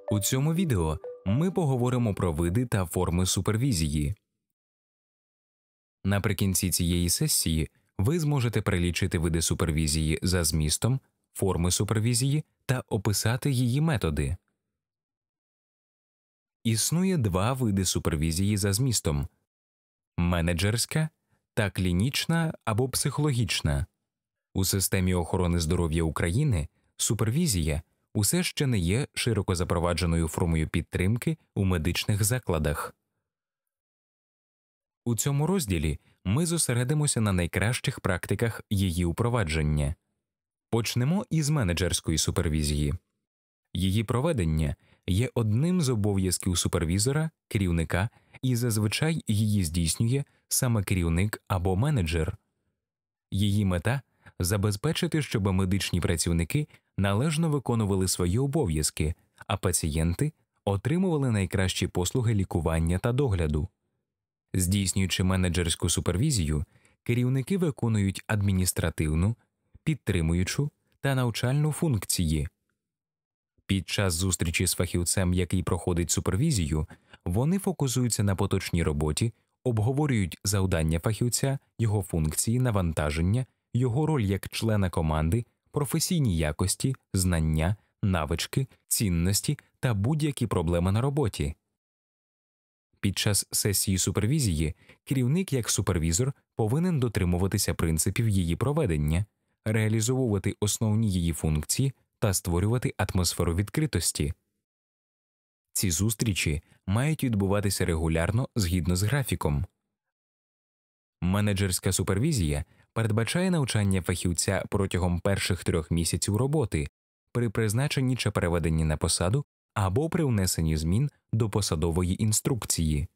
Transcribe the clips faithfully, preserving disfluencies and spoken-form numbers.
У цьому відео ми поговоримо про види та форми супервізії. Наприкінці цієї сесії ви зможете перелічити види супервізії за змістом, форми супервізії та описати її методи. Існує два види супервізії за змістом – менеджерська та клінічна або психологічна. У системі охорони здоров'я України супервізія усе ще не є широко запровадженою формою підтримки у медичних закладах. У цьому розділі ми зосередимося на найкращих практиках її упровадження. Почнемо із менеджерської супервізії. Її проведення є одним з обов'язків супервізора, керівника, і зазвичай її здійснює саме керівник або менеджер. Її мета – забезпечити, щоб медичні працівники належно виконували свої обов'язки, а пацієнти отримували найкращі послуги лікування та догляду. Здійснюючи менеджерську супервізію, керівники виконують адміністративну, підтримуючу та навчальну функції. Під час зустрічі з фахівцем, який проходить супервізію, вони фокусуються на поточній роботі, обговорюють завдання фахівця, його функції, навантаження, його роль як члена команди, професійні якості, знання, навички, цінності та будь-які проблеми на роботі. Під час сесії супервізії керівник як супервізор повинен дотримуватися принципів її проведення, реалізовувати основні її функції та створювати атмосферу відкритості. Ці зустрічі мають відбуватися регулярно згідно з графіком. Менеджерська супервізія передбачає навчання фахівця протягом перших трьох місяців роботи при призначенні чи переведенні на посаду або при внесенні змін до посадової інструкції.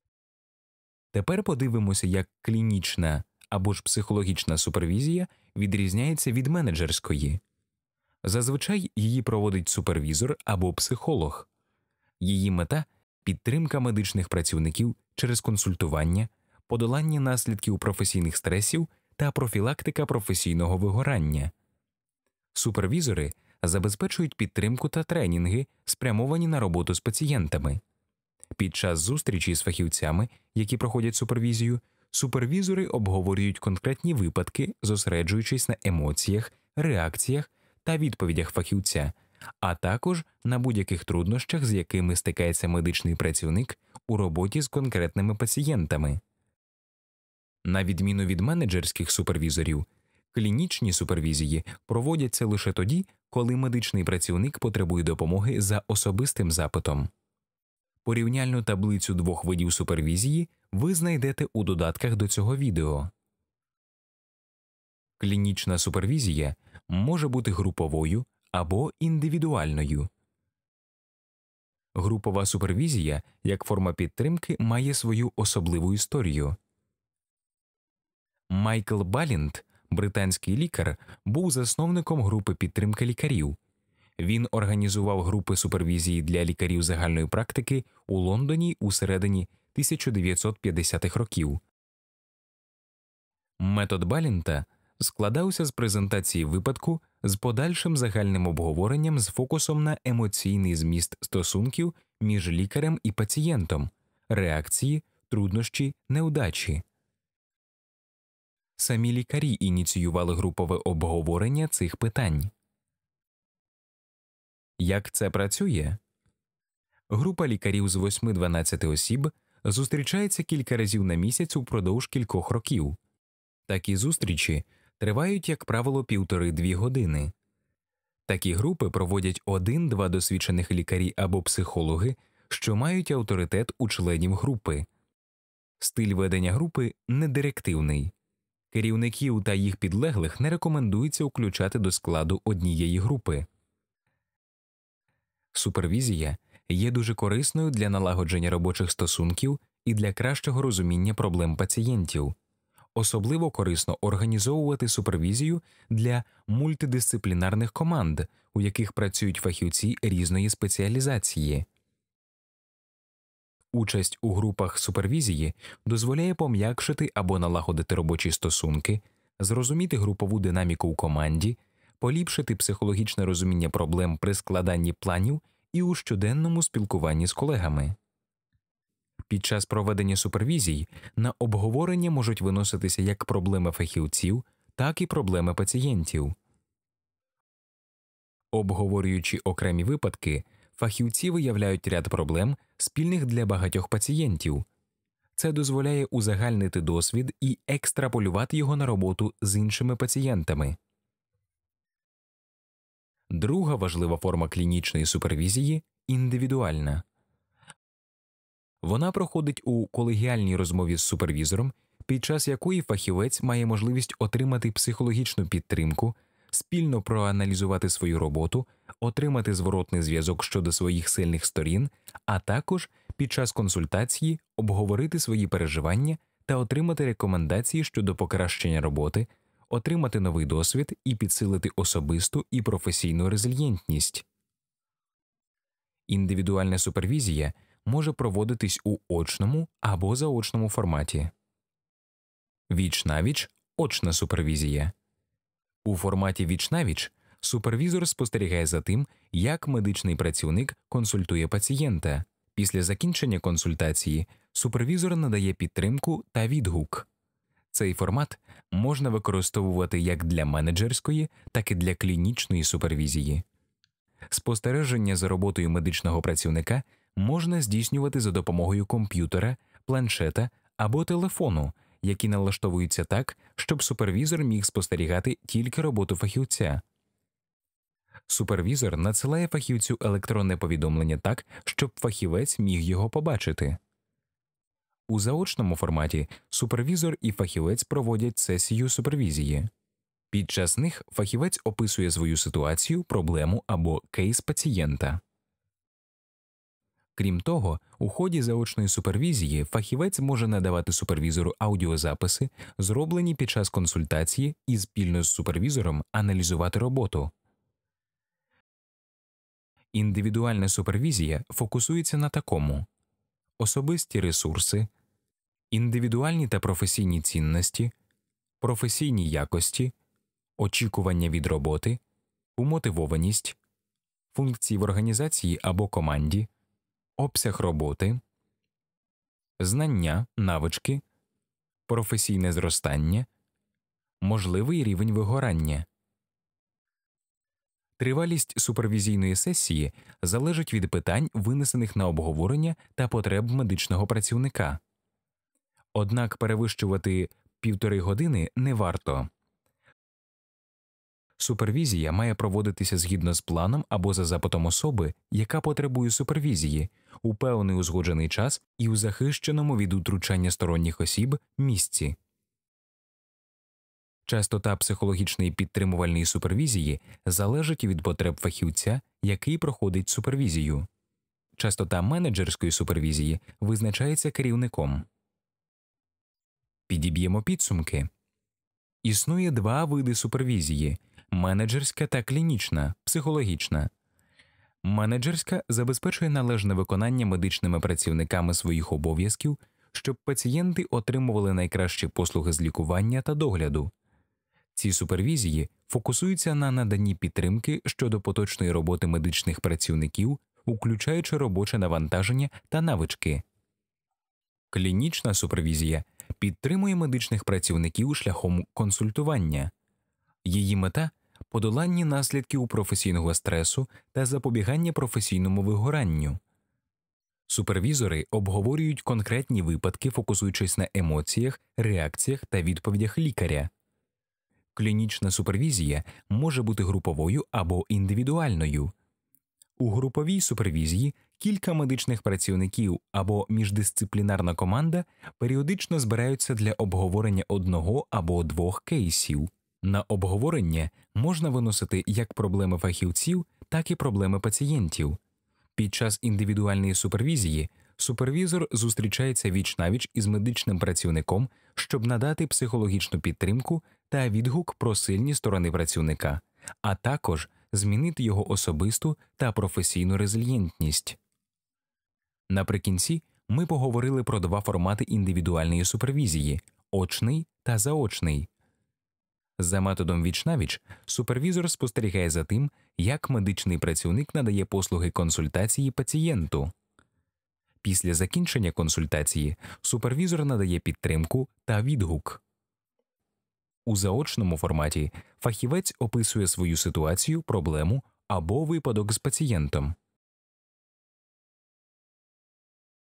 Тепер подивимося, як клінічна або ж психологічна супервізія відрізняється від менеджерської. Зазвичай її проводить супервізор або психолог. Її мета – підтримка медичних працівників через консультування, подолання наслідків професійних стресів та профілактика професійного вигорання. Супервізори забезпечують підтримку та тренінги, спрямовані на роботу з пацієнтами. Під час зустрічі з фахівцями, які проходять супервізію, супервізори обговорюють конкретні випадки, зосереджуючись на емоціях, реакціях та відповідях фахівця, а також на будь-яких труднощах, з якими стикається медичний працівник у роботі з конкретними пацієнтами. На відміну від менеджерських супервізорів, клінічні супервізії проводяться лише тоді, коли медичний працівник потребує допомоги за особистим запитом. Порівняльну таблицю двох видів супервізії ви знайдете у додатках до цього відео. Клінічна супервізія може бути груповою або індивідуальною. Групова супервізія, як форма підтримки, має свою особливу історію. Майкл Балінт, британський лікар, був засновником групи підтримки лікарів. Він організував групи супервізії для лікарів загальної практики у Лондоні у середині тисяча дев'ятсот п'ятдесятих років. Метод Балінта складався з презентації випадку з подальшим загальним обговоренням з фокусом на емоційний зміст стосунків між лікарем і пацієнтом, реакції, труднощі, неудачі. Самі лікарі ініціювали групове обговорення цих питань. Як це працює? Група лікарів з восьми-дванадцяти осіб зустрічається кілька разів на місяць упродовж кількох років. Такі зустрічі тривають, як правило, півтори-дві години. Такі групи проводять один-два досвідчених лікарі або психологи, що мають авторитет у членів групи. Стиль ведення групи недирективний. Керівників та їх підлеглих не рекомендується включати до складу однієї групи. Супервізія є дуже корисною для налагодження робочих стосунків і для кращого розуміння проблем пацієнтів. Особливо корисно організовувати супервізію для мультидисциплінарних команд, у яких працюють фахівці різної спеціалізації. Участь у групах супервізії дозволяє пом'якшити або налагодити робочі стосунки, зрозуміти групову динаміку у команді, поліпшити психологічне розуміння проблем при складанні планів і у щоденному спілкуванні з колегами. Під час проведення супервізій на обговорення можуть виноситися як проблеми фахівців, так і проблеми пацієнтів. Обговорюючи окремі випадки, фахівці виявляють ряд проблем, спільних для багатьох пацієнтів. Це дозволяє узагальнити досвід і екстраполювати його на роботу з іншими пацієнтами. Друга важлива форма клінічної супервізії – індивідуальна. Вона проходить у колегіальній розмові з супервізором, під час якої фахівець має можливість отримати психологічну підтримку, спільно проаналізувати свою роботу, отримати зворотний зв'язок щодо своїх сильних сторін, а також під час консультації обговорити свої переживання та отримати рекомендації щодо покращення роботи, отримати новий досвід і підсилити особисту і професійну резильєнтність. Індивідуальна супервізія може проводитись у очному або заочному форматі. Віч-навіч – очна супервізія. У форматі віч-навіч супервізор спостерігає за тим, як медичний працівник консультує пацієнта. Після закінчення консультації супервізор надає підтримку та відгук. Цей формат можна використовувати як для менеджерської, так і для клінічної супервізії. Спостереження за роботою медичного працівника можна здійснювати за допомогою комп'ютера, планшета або телефону, які налаштовуються так, щоб супервізор міг спостерігати тільки роботу фахівця. Супервізор надсилає фахівцю електронне повідомлення так, щоб фахівець міг його побачити. У заочному форматі супервізор і фахівець проводять сесію супервізії. Під час них фахівець описує свою ситуацію, проблему або кейс пацієнта. Крім того, у ході заочної супервізії фахівець може надавати супервізору аудіозаписи, зроблені під час консультації, і спільно з супервізором аналізувати роботу. Індивідуальна супервізія фокусується на такому: особисті ресурси, індивідуальні та професійні цінності, професійні якості, очікування від роботи, умотивованість, функції в організації або команді, обсяг роботи, знання, навички, професійне зростання, можливий рівень вигорання. Тривалість супервізійної сесії залежить від питань, винесених на обговорення та потреб медичного працівника. Однак перевищувати півтори години не варто. Супервізія має проводитися згідно з планом або за запитом особи, яка потребує супервізії, у певний узгоджений час і у захищеному від утручання сторонніх осіб місці. Частота психологічної підтримувальної супервізії залежить від потреб фахівця, який проходить супервізію. Частота менеджерської супервізії визначається керівником. Підіб'ємо підсумки. Існує два види супервізії – менеджерська та клінічна, психологічна. Менеджерська забезпечує належне виконання медичними працівниками своїх обов'язків, щоб пацієнти отримували найкращі послуги з лікування та догляду. Ці супервізії фокусуються на наданні підтримки щодо поточної роботи медичних працівників, включаючи робоче навантаження та навички. Клінічна супервізія підтримує медичних працівників шляхом консультування. Її мета – подолання наслідків професійного стресу та запобігання професійному вигоранню. Супервізори обговорюють конкретні випадки, фокусуючись на емоціях, реакціях та відповідях лікаря. Клінічна супервізія може бути груповою або індивідуальною. У груповій супервізії кілька медичних працівників або міждисциплінарна команда періодично збираються для обговорення одного або двох кейсів. На обговорення можна виносити як проблеми фахівців, так і проблеми пацієнтів. Під час індивідуальної супервізії супервізор зустрічається віч-навіч із медичним працівником, щоб надати психологічну підтримку та відгук про сильні сторони працівника, а також змінити його особисту та професійну резильєнтність. Наприкінці ми поговорили про два формати індивідуальної супервізії – очний та заочний. За методом віч-навіч супервізор спостерігає за тим, як медичний працівник надає послуги консультації пацієнту. Після закінчення консультації супервізор надає підтримку та відгук. У заочному форматі фахівець описує свою ситуацію, проблему або випадок з пацієнтом.